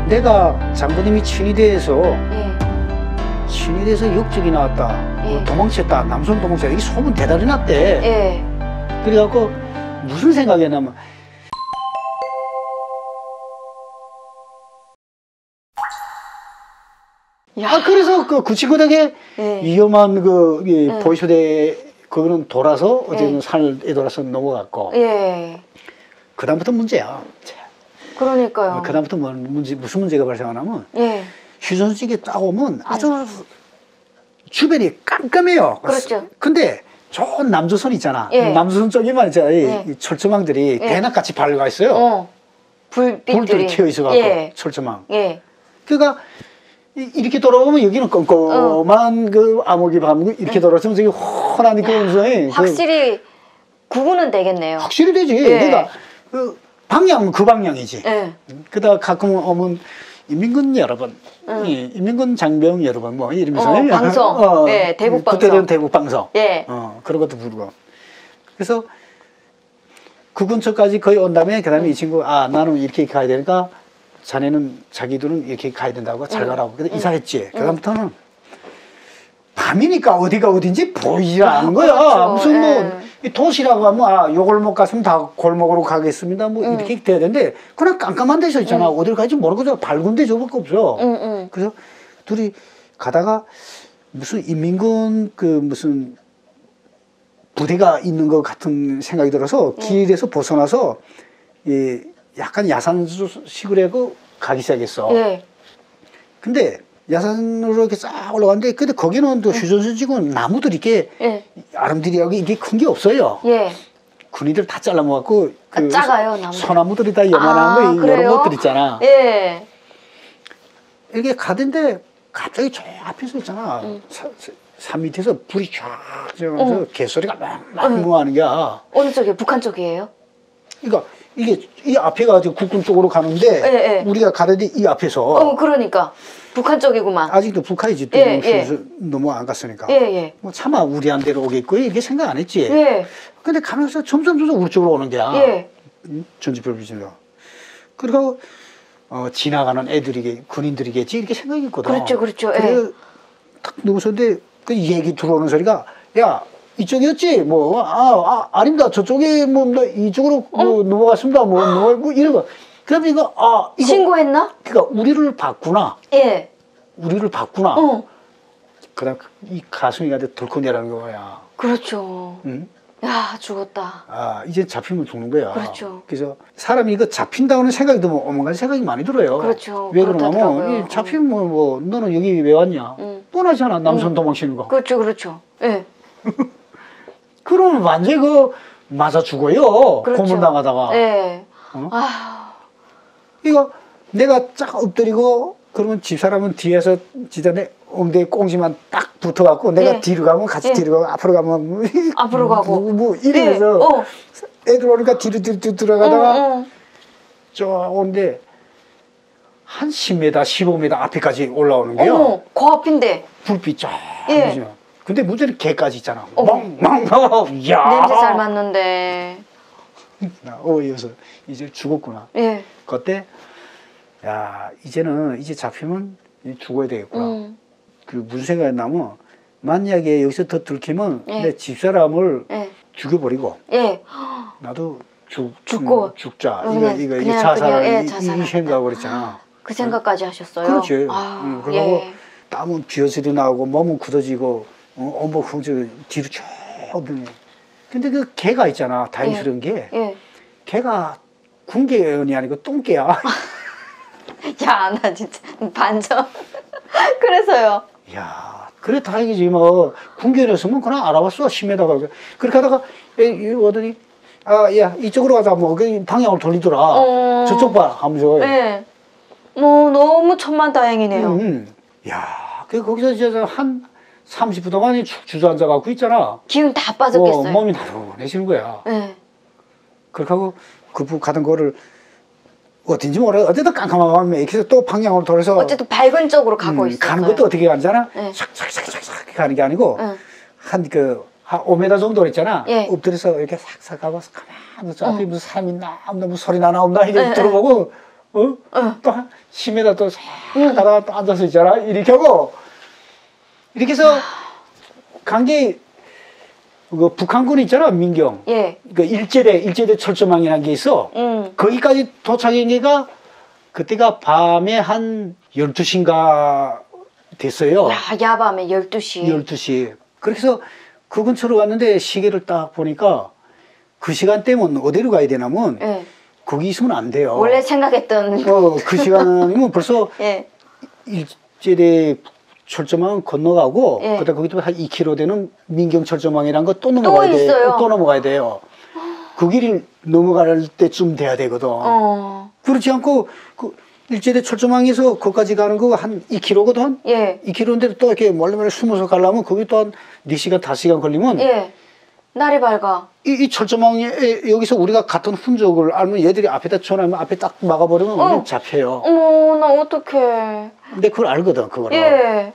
내가 장군님이 친위대에서 예. 친위대에서 역적이 나왔다. 예. 도망쳤다. 남성 도망쳤다. 이 소문 대단히 났대. 예. 그래갖고 무슨 생각이었냐면 야. 그래서 그 구치구역에 예. 위험한 그 예. 보이소대 그거는 돌아서 어쨌든 예. 산에 돌아서 넘어갔고 예. 그다음부터 문제야. 그러니까요. 그다음부터 무슨 문제가 발생하냐면 예. 휴전식에 딱 오면 아주 주변이 깜깜해요. 그렇죠. 근데 좋은 남조선 있잖아. 예. 남조선 쪽에만 있잖아. 예. 이 철조망들이 예. 대낮같이 밝아 있어요. 불빛들이 불들이 튀어 있어갖고 예. 철조망. 예. 그러니까 이렇게 돌아오면 여기는 껌껌한 그 암흑이 밤 이렇게 돌아오면 저기 훤한 그 음성이 확실히 구분은 되겠네요. 확실히 되지. 예. 그러니까 그 방향은 그 방향이지. 예. 그러다 가끔 오면 인민군 여러분, 인민군 장병 여러분 뭐 이러면서 방송, 예, 대북 방송. 그때는 대북 방송, 예. 그런 것도 부르고. 그래서 그 근처까지 거의 온 다음에 그다음에 이 친구 나는 이렇게 가야 되니까 자네는 자기들은 이렇게 가야 된다고 잘 가라고. 그래서 이사했지. 그다음부터는 밤이니까 어디가 어딘지 보이지 않는 거야. 그렇죠. 무슨 뭐 도시라고 하면 요 골목 갔으면 다 골목으로 가겠습니다. 뭐 이렇게 돼야 되는데 그냥 깜깜한 데서 있잖아. 어디를 가야지 모르고 밝은 데 저밖에 없어. 그래서 둘이 가다가 무슨 인민군 그 무슨 부대가 있는 것 같은 생각이 들어서 길에서 벗어나서 약간 야산식으로 해고 가기 시작했어. 예. 근데 야산으로 이렇게 쫙 올라갔는데 근데 거기는 또 휴전선지군 나무들이 이렇게 아름드리하고 이게 큰 게 없어요. 예. 군인들 다 잘라먹었고 그 작아요, 나무. 소나무들이 다 요만한 거 이런 것들 있잖아. 예. 이렇게 가던데 갑자기 저 앞에서 있잖아. 산 밑에서 불이 쫙 지면서 개소리가 막 하는 거야. 어느 쪽이에요? 북한 쪽이에요? 그러니까 이게 이 앞에가 국군 쪽으로 가는데 우리가 가는데 이 앞에서 그러니까 북한 쪽이구만. 아직도 북한이지 또 너무 안 갔으니까. 뭐 차마 우리한 데로 오겠고 이게 생각 안 했지. 근데 가면서 점점 우리 쪽으로 오는 거야. 전지별 비전으로. 그리고 지나가는 애들이 군인들이겠지 이렇게 생각했거든. 그렇죠, 그렇죠. 그래 탁 누구서인데 그 얘기 들어오는 소리가 야. 이쪽이었지? 뭐, 아닙니다. 저쪽에, 뭐, 이쪽으로 넘어갔습니다. 뭐, 이런 거. 그럼 이거, 이거. 신고했나? 그니까, 우리를 봤구나. 예. 우리를 봤구나. 그 다음, 이 가슴이 가는데 덜컥 내라는 거야. 그렇죠. 응? 야, 죽었다. 이제 잡히면 죽는 거야. 그렇죠. 그래서 사람이 이거 잡힌다는 생각이 들면 온갖 생각이 많이 들어요. 그렇죠. 왜 그러냐면, 잡히면 뭐, 너는 여기 왜 왔냐? 뻔하잖아. 남선 도망치는 거. 그렇죠, 그렇죠. 예. 그러면 완전히 맞아 죽어요. 그렇죠. 고문당하다가. 이거 내가 쫙 엎드리고 그러면 집사람은 뒤에서 지단에 엉덩이 꽁지만 딱 붙어갖고 내가 뒤로 가면 같이 뒤로 가고 앞으로 가면 앞으로 가고 뭐 이러면서 애들 오니까 뒤로 들어가다가 쭉 오는데 한 10m, 15m 앞에까지 올라오는 거야. 그 앞인데. 불빛 쫙. 근데 문제는 개까지 있잖아. 멍멍멍. 야. 냄새 잘 맡는데. 이어서 이제 죽었구나. 그때 야 이제는 이제 잡히면 죽어야 되겠구나. 그 무슨 생각이 나면 만약에 여기서 더 들키면 내 집사람을 죽여버리고 나도 죽자. 이거 자살을 이 생각을 했잖아. 그 생각까지 하셨어요? 그렇지. 그리고 땀은 비어서리 나오고 몸은 굳어지고 온몸 흥주 뒤로 쭉. 근데 그 개가 있잖아. 다행스러운 게. 개가 군개연이 아니고 똥개야. 야, 나 진짜 반전. 그래서요. 야, 그래 다행이지 뭐. 군개였으면 그냥 알아봤어. 10m가. 그렇게 하다가 오더니 야 이쪽으로 가자. 뭐 그 방향을 돌리더라. 저쪽 봐 하면서. 너무 천만다행이네요. 야, 거기서 이제 한 30분 동안 축 주저앉아 갖고 있잖아. 기운 다 빠졌겠어요. 몸이 나른해지는 거야. 그렇게 하고 그 가던 거를 어딘지 모르. 어쨌든 깜깜하면 이렇게 또 방향으로 돌아서 어쨌든 밝은 쪽으로 가고 있어요. 가는 것도 어떻게 가잖아. 싹싹싹싹 가는 게 아니고 한 5m 정도 있잖아. 엎드려서 이렇게 싹싹 가고 가만히 앞에 무슨 사람 있나 없나 무슨 소리 나나 없나 이렇게 들어보고 또 한 심에다 또 싹 가다가 또 앉아서 있잖아. 이렇게 하고 이렇게 해서 간게 그 북한군 있잖아 민경. 예. 그 일제대 철조망이라는 게 있어. 거기까지 도착한 게가 그때가 밤에 한 12시인가 됐어요. 야, 야밤에 12시. 12시. 그래서 그 근처로 갔는데 시계를 딱 보니까 그 시간대면 어디로 가야 되냐면 예. 거기 있으면 안 돼요. 원래 생각했던. 그 시간이면 벌써 예. 일제대 철조망 건너가고 예. 그다음 거기도 한 2km 되는 민경 철조망이라는 거 또 또 넘어가야 돼. 있어요? 또 넘어가야 돼요. 그 길을 넘어갈 때쯤 돼야 되거든. 그렇지 않고 그 일제대 철조망에서 거기까지 가는 거 한 2km거든. 예. 2km인데 또 이렇게 몰래 숨어서 가려면 거기 또 한 4시간, 5시간 걸리면 예. 날이 밝아. 이 철조망에 여기서 우리가 같은 흔적을 알면 얘들이 앞에다 전화하면 앞에 딱 막아버리면 우리는 잡혀요. 어머, 나 어떡해. 근데 그걸 알거든, 그거를. 예.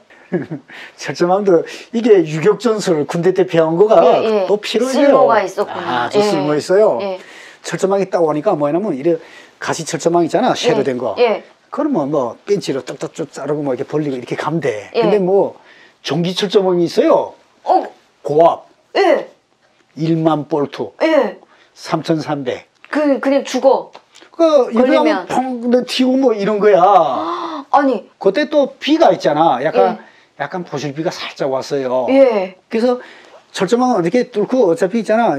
철조망도 이게 유격전술 군대 때 배운 거가 예, 예. 또 필요해요. 쓸모가 있었구나. 아주 예. 쓸모 있어요. 예. 철조망이 딱 오니까 뭐냐면 이래 가시 철조망 있잖아, 쇠로 예. 된 거. 예. 그러면 뭐 벤치로 딱딱쭉 자르고 뭐 이렇게 벌리고 이렇게 가면 돼. 예. 근데 뭐 전기 철조망이 있어요. 고압 예. 1만 볼트 예. 3,300. 그냥 죽어. 그 걸리면. 이거 펑 튀고 뭐 이런 거야. 아니. 그때 또 비가 있잖아. 약간 보슬비가 살짝 왔어요. 예. 그래서 철조망을 이렇게 뚫고 어차피 있잖아.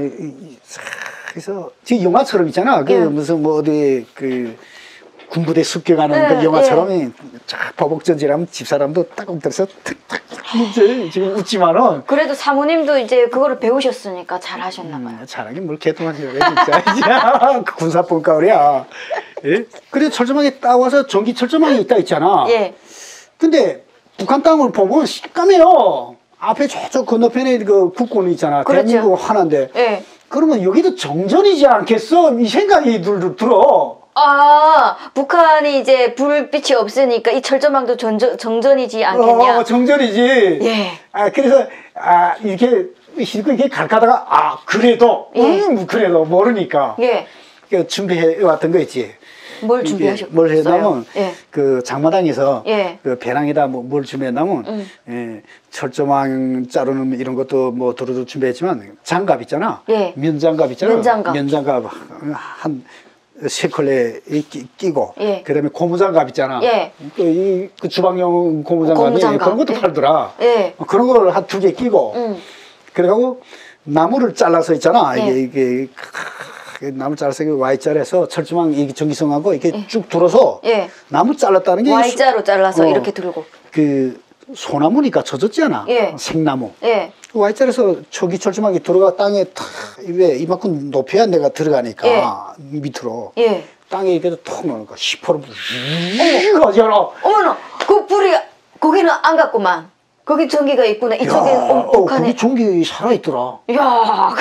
그래서 지금 영화처럼 있잖아. 그 예. 무슨 뭐 어디 그 군부대 습격하는 예, 그 영화처럼 쫙 버벅전질하면 집사람도 딱 엎드려서 탁탁 지금 웃지만은 그래도 사모님도 이제 그거를 배우셨으니까 잘 하셨나 봐요. 잘하긴 뭘 개통하지 그래 진짜. 그 군사분과울이야. 예? 그래도 철조망에 딱 와서 전기 철조망이 있다 있잖아. 예. 근데 북한 땅을 보면 시까매요. 앞에 저쪽 건너편에 그 국군 있잖아. 그렇죠. 대한민국 하나인데. 예. 그러면 여기도 정전이지 않겠어? 이 생각이 들어. 아, 북한이 이제 불빛이 없으니까 이 철조망도 정전이지 않겠냐? 정전이지. 예. 그래서 이렇게 실컷 이렇게 갈까다가 그래도 그래도 모르니까. 예. 그 준비해 왔던 거 있지. 뭘 준비하셨어요? 뭘 했냐면 예. 그 장마당에서 예. 그 배낭에다 뭘 준비했냐면 철조망 자루는 이런 것도 뭐 도로도 준비했지만 장갑 있잖아. 예. 면장갑 있잖아. 면장갑. 한 세 컬레 끼고 예. 그다음에 고무장갑 있잖아. 예. 그 주방용 고무장갑이 고무장갑. 그런 것도 예. 팔더라. 예. 그런 걸 한 2개 끼고 그래가지고 나무를 잘라서 있잖아. 예. 이게 나무 잘라서 Y자에서 철조망 이 전기성하고 이렇게 쭉 들어서 예. 나무 잘랐다는 게 Y자로 잘라서 이렇게 들고. 그 소나무니까 젖었잖아. 예. 생나무. 예. Y자에서 초기 철조망이 들어가 땅에 왜 이만큼 높여야 내가 들어가니까 밑으로 예. 땅에 이렇게 톡 넣으니까 시퍼로 쭉 가잖아. 어머나, 그 불이 거기는 안 갔구만. 거기 전기가 있구나. 이쪽에 북한에. 거기 전기 살아있더라. 야,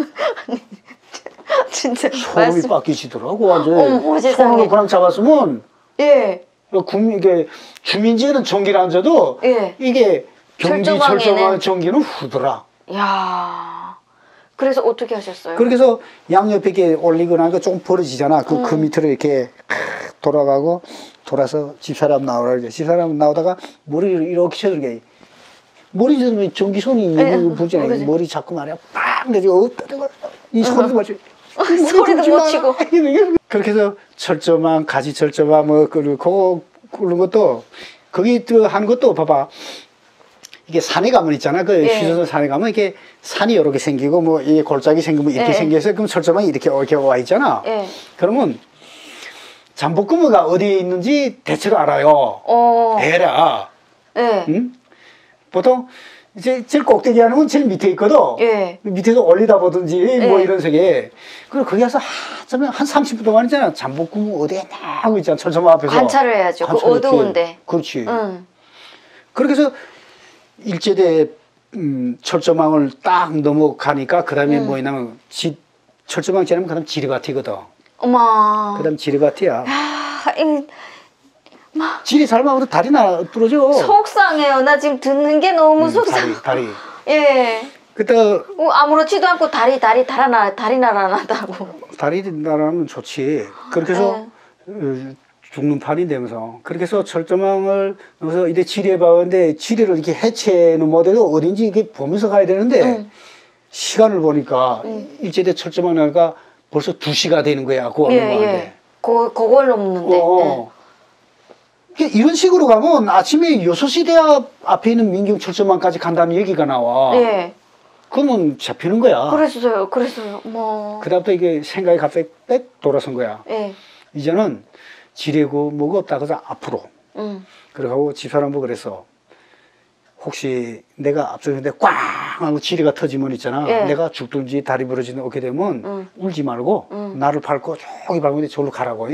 진짜 소름이 말씀. 빡기시더라고 완전. 어머, 세상에. 손으로 그냥 잡았으면 예. 이게 주민지에는 전기를 안 줘도 예. 이게 경비 철조망에는- 철조망 전기는 후더라. 야. 그래서 어떻게 하셨어요? 그렇게 해서 양옆에 이렇게 올리고 나니까 조금 벌어지잖아. 그 밑으로 이렇게 돌아가고 돌아서 집사람 나오라 그래. 집사람 나오다가 머리를 이렇게 쳐들게. 머리 들면 전기선이 보잖아. 그러지. 머리 자꾸 말이야. 빵! 내지고 이 소리도 마치 소리도 못 치고. 그렇게 해서 철조망, 가지 철조망 뭐 그리고 그런 것도 거기 하는 것도 봐봐. 이게 산에 가면 있잖아. 그 휴전선 산에 가면 이렇게 산이 이렇게 생기고 뭐 이게 골짜기 생기면 이렇게 생겨서 그럼 철조망이 이렇게 와 있잖아. 그러면 잠복근무가 어디에 있는지 대체로 알아요. 대략. 응? 보통 이제 제일 꼭대기 하는 건 제일 밑에 있거든. 밑에서 올리다 보든지 뭐 이런 색에. 그리고 거기 가서 한 30분 동안 있잖아. 잠복근무 어디에 있나 하고 있잖아. 철조망 앞에서. 관찰을 해야죠. 그 어두운데. 그렇지. 그렇게 해서 일제대 철조망을 딱 넘어가니까 그 다음에 뭐 있냐면 철조망 지나면 그 다음 지리바티거든. 어머. 그 다음 지리바티야. 아, 지리 잘못하면 다리 부러져. 속상해요. 나 지금 듣는 게 너무 속상. 다리. 예. 그때 아무렇지도 않고 다리 날아나다고. 다리 날아가면 좋지. 그렇게 해서 죽는 판이 되면서 그렇게 해서 철조망을 넣어서 이제 지뢰봤는데 지뢰를 이렇게 해체는 못해도 어딘지 이렇게 보면서 가야 되는데 시간을 보니까 일제대 철조망 나니까 벌써 2시가 되는 거야. 그 예, 얼마인데. 예. 그걸 넘는데. 이런 식으로 가면 아침에 6시 대앞 앞에 있는 민경 철조망까지 간다는 얘기가 나와. 예. 그러면 잡히는 거야. 그랬어요. 뭐. 그다음부터 이게 생각이 갑자기 빽 돌아선 거야. 예. 이제는 지뢰고 뭐가 없다. 그래서 앞으로. 그러고 집사람도 그랬어. 혹시 내가 앞서는데 꽝 하고 지뢰가 터지면 있잖아. 예. 내가 죽든지 다리 부러지든 어떻게 되면 울지 말고 나를 밟고 저기 밟는데 저기로 가라고.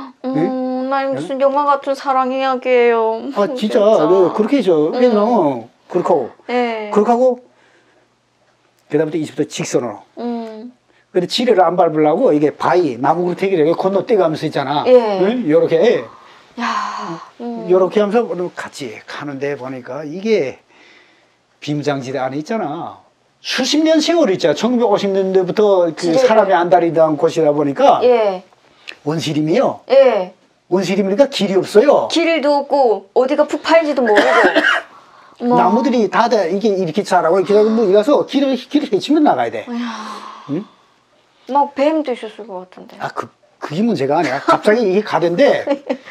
나 무슨 영화 같은 사랑 이야기예요. 아 진짜 그렇게 해줘. 왜냐면 그렇고 예. 그렇게 하고 그다음부터 이제부터 직선으로. 근데 지뢰를 안 밟으려고 이게 바위 나무 그루터기를 건너뛰어가면서 있잖아. 예. 응? 요렇게 야. 요렇게 하면서 같이 가는데 보니까 이게 비무장지대 안에 있잖아. 수십 년 세월이 있잖아. 1950년대부터 그 사람이 안 다니던 곳이다 보니까 예. 원시림이요. 예. 원시림이니까 길이 없어요. 길도 없고 어디가 푹 파인지도 모르고. 뭐. 나무들이 다 이게 이렇게 자라고 이렇게 하고 뭐 이래서 길을 헤치면 나가야 돼. 응? 막 뱀도 있었을 것 같은데. 아, 그게 문제가 아니야. 갑자기 이게 가던데,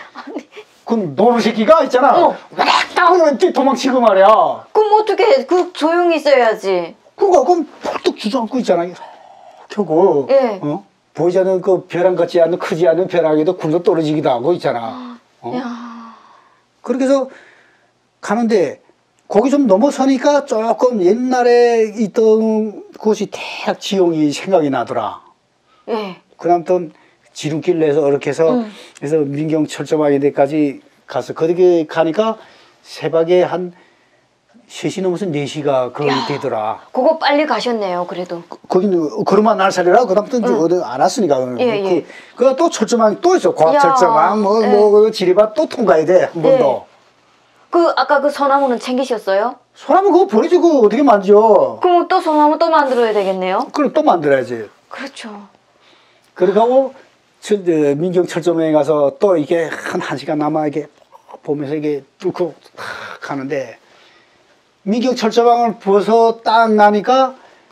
그 노루 새끼가 있잖아. 딱 도망치고 말이야. 그럼 어떻게 조용히 있어야지. 그럼 펄떡 주저앉고 있잖아. 켜고, 예. 보이지 않는 그 벼랑 같지 않은 크지 않은 벼락에도 굴러 떨어지기도 하고 있잖아. 야. 그렇게 해서 가는데, 거기 좀 넘어서니까 조금 옛날에 있던 곳이 대학 지형이 생각이 나더라. 예. 그다음부터 지름길 내서 이렇게 해서 그래서 민경 철조망 데까지 가서 거기 가니까 새벽에 한 3시 넘어서 4시가 거의 되더라. 그거 빨리 가셨네요, 그래도. 거기는 걸음만 날 살리라. 그다음부터 어디 안 왔으니까. 예. 그 또 철조망이 또 있어. 과학철조망 뭐 지리밭 또 통과해야 돼. 한 번 더. 아까 그 소나무는 챙기셨어요? 소나무 그거 버리지고 어떻게 만져? 그럼 또 소나무 또 만들어야 되겠네요? 그럼 또 만들어야지. 그렇죠. 그렇게 하고 민경 철조망에 가서 또 이게 한 시간 남아 이게 보면서 이게 뚫고 가는데 민경 철조망을 부어서 딱 나니까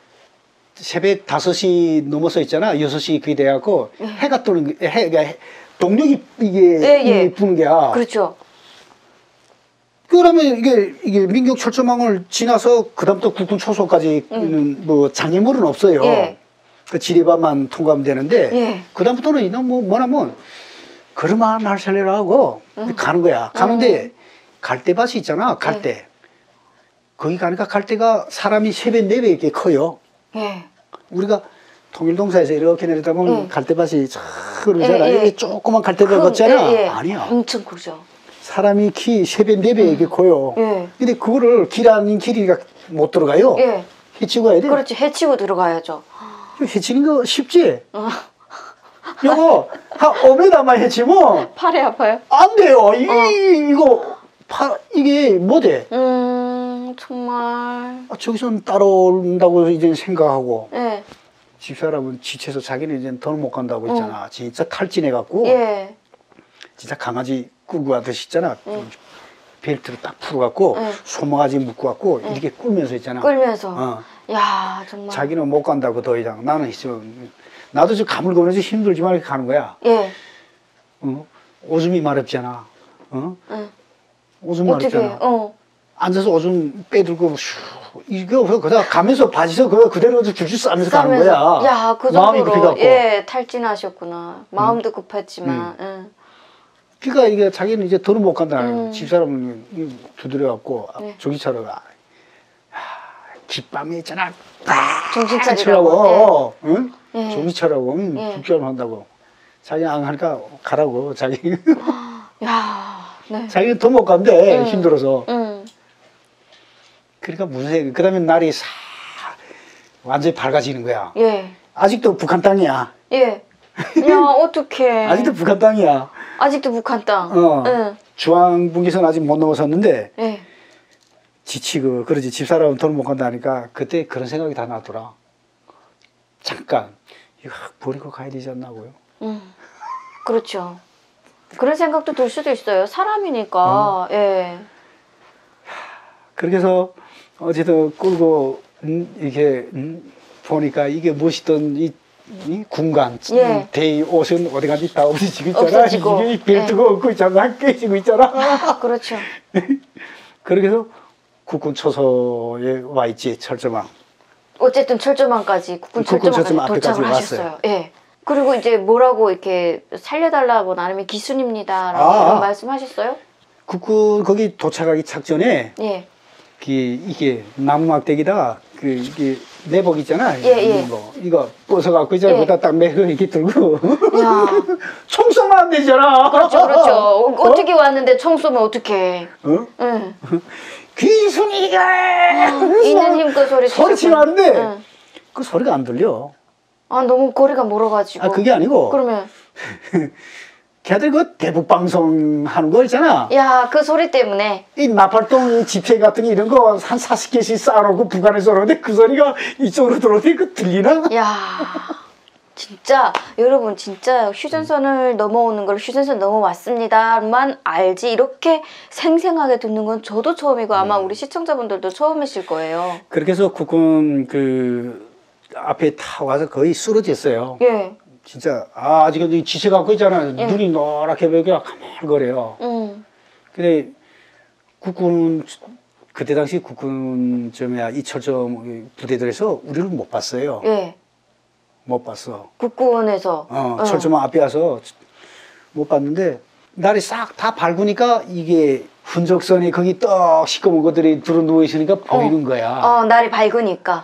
새벽 5시 넘어서 있잖아. 6시 그게 돼갖고 해가 뜨는 동력이 이게 부는 게야. 그렇죠. 그러면 이게 민경 철조망을 지나서 그다음부터 국군 초소까지는 뭐 장애물은 없어요. 예. 그 지리밭만 통과하면 되는데 예. 그다음부터는 이놈 뭐냐면 걸음아 날 살려라 하고 가는 거야. 가는데 갈대밭이 있잖아. 갈대. 거기 가니까 갈대가 사람이 3배 4배 이렇게 커요. 예. 우리가 통일동사에서 이렇게 내려다 보면 갈대밭이 쫙 그러잖아. 이게 조그만 갈대밭 같잖아. 아니야. 엄청 크죠. 사람이 키 3배 4배 이렇게 커요. 예. 근데 그거를 길 아닌 길이가 못 들어가요. 예. 해치고 가야 돼. 그렇지. 해치고 들어가야죠. 해치는 거 쉽지? 요거 한 5m만 해치면 팔이 아파요? 안 돼요. 이게 뭐 돼? 정말. 저기서는 따라온다고 이제 생각하고 예. 집사람은 지쳐서 자기는 이제 더 못 간다고 했잖아. 진짜 탈진해갖고 예. 진짜 강아지 끌고 가듯이 있잖아. 벨트를 딱 풀어갖고 소모가지 묶어갖고 이렇게 끌면서 있잖아. 끌면서. 야, 정말. 자기는 못 간다고 더 이상. 나는 있으면 나도 지금 가물거면서 힘들지만 이렇게 가는 거야. 예. 오줌이 마렵잖아. 오줌 어떻게 마렵잖아. 해요? 앉아서 오줌 빼들고 이거 그다 가면서 바지에서 그대로 줄줄 싸면서 가는 거야. 야, 그 마음이 정도로 급해갖고. 예, 탈진하셨구나. 마음도 급했지만. 그러니까 이게 자기는 이제 더는 못 간다. 집사람은 두드려갖고 조기차로 깃밤이 있잖아. 정신 차리라고. 응? 정신 차리라고. 죽자를 한다고. 자기 안 하니까 가라고. 자기. 야, 네. 자기는 더 못 간대. 힘들어서. 그러니까 무슨 생각. 그 다음에 날이 싹 완전히 밝아지는 거야. 예. 아직도 북한 땅이야. 예. 야, 어떡해. 아직도 북한 땅이야. 아직도 북한 땅. 중앙분기선 아직 못 넘어섰는데 예. 지치고 그러지. 집사람은 돈 못 간다니까 그때 그런 생각이 다 나더라. 잠깐 이거 버리고 가야 되지 않나고요. 그렇죠. 그런 생각도 들 수도 있어요. 사람이니까. 예. 그렇게 해서 어쨌든 끌고 이렇게 보니까 이게 무엇이든 이 군관 예. 대의 옷은 어디 간지 다 없어지고 있잖아. 없어지고. 이게 벨트가 없고 있잖아. 깨지고 있잖아. 그렇죠. 그렇게 해서 국군 초소에 와 있지, 철조망. 어쨌든 철조망까지 국군 철조망까지 철조망 앞에까지 도착을 왔어요. 하셨어요. 예. 그리고 이제 뭐라고 이렇게 살려달라고 나름의 기순입니다라고 이런 말씀하셨어요? 국군 거기 도착하기 착전에 예. 이게 나무 막대기다가 이게 내복 있잖아. 예. 이거 벗어갖고 있잖아. 예. 거기다 딱 매고 이렇게 들고. 야. 총 쏘면 안 되잖아. 그렇죠. 어떻게 왔는데 총 쏘면 어떡해. 어? 응. 귀순이가 있는 힘껏 소리치면 안 돼. 응. 그 소리가 안 들려. 아, 너무 거리가 멀어가지고. 그게 아니고. 그러면. 걔들 그 대북 방송 하는 거 있잖아. 야, 그 소리 때문에. 이 나팔동 집회 같은 게 이런 거 한 40개씩 쌓아놓고 북한에서 오는데 그 소리가 이쪽으로 들어오는데 그 들리나? 야. 진짜 여러분 진짜 휴전선을 넘어오는 걸 휴전선 넘어왔습니다만 알지 이렇게 생생하게 듣는 건 저도 처음이고 아마 우리 시청자분들도 처음이실 거예요. 그렇게 해서 국군 앞에 타 와서 거의 쓰러졌어요. 예. 진짜 아직은 지체 갖고 있잖아. 눈이 노랗게 보이고 가물거려요. 근데 국군 그때 당시 국군 이철점 부대들에서 우리를 못 봤어요. 예. 못 봤어. 국군에서. 철조망 앞에 와서 못 봤는데 날이 싹 다 밝으니까 이게 흔적선이 거기 떡 시꺼먼 것들이 들어 누워 있으니까 보이는 거야. 날이 밝으니까.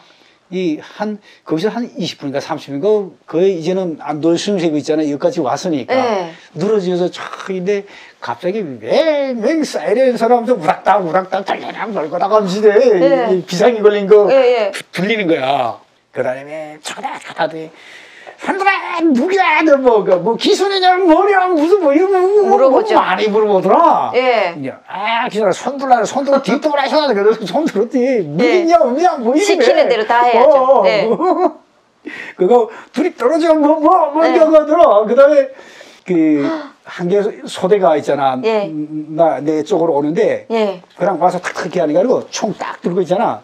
거기서 한 20분인가 30분인가 거의 이제는 안돌 숨쉬고 있잖아. 여기까지 왔으니까. 예. 늘어지어서 촥인데 갑자기 맹 사이렌 사람도 우락딱 달려랑 걸거다가 하면서 비상이 걸린 거 들리는 거야. 그 다음에 차다차다더니 산들아 누구야 너 뭐 기순이냐 뭐냐 무슨 뭐 이런 거 물어보죠. 많이 물어보더라. 예. 기순아 손들어 뒷동을 하셔야 돼. 손 들었지 뭐 있냐 없냐 뭐 이래. 시키는 대로 다 해야죠. 예. 그거 둘이 떨어지면 뭐 이런 들어. 그 다음에 한 개 소대가 있잖아. 내 쪽으로 오는데 그냥 와서 탁탁 이렇게 하는 게 아니고 총 딱 들고 있잖아.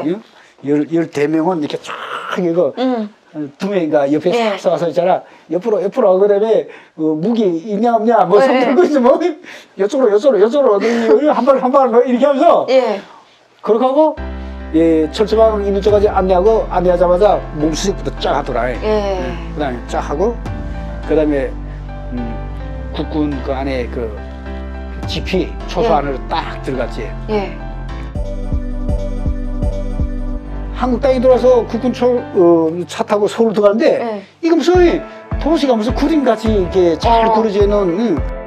10대명은 이렇게 쫙 이거 두 명인가 옆에 싹 와서 있잖아. 옆으로 그 다음에 무기 있냐 없냐 뭐 손 들고 있어 뭐 요쪽으로 한 발 이렇게 하면서 그렇게 하고 철조망 있는 쪽까지 안내하자마자 몸수색부터 쫙 하더라. 그 다음에 쫙 하고 그 다음에 국군 그 안에 지피 초소 안으로 딱 들어갔지. 한국 땅에 들어와서 국군 차 타고 서울 들어가는데 이거 무슨 도시가 무슨 그림같이 이렇게 잘 그려져 있는